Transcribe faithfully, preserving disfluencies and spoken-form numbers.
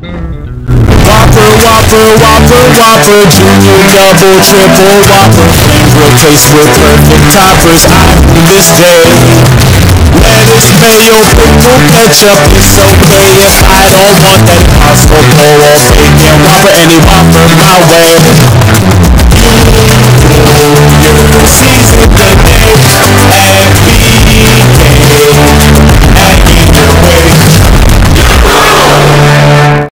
Whopper, Whopper, Whopper, Whopper, Junior, Double, Triple Whopper, flame replaced with perfect toppers. I do this day. Lettuce, mayo, pickle, ketchup. It's okay if I don't want that Costco or bacon Whopper. Any Whopper my way.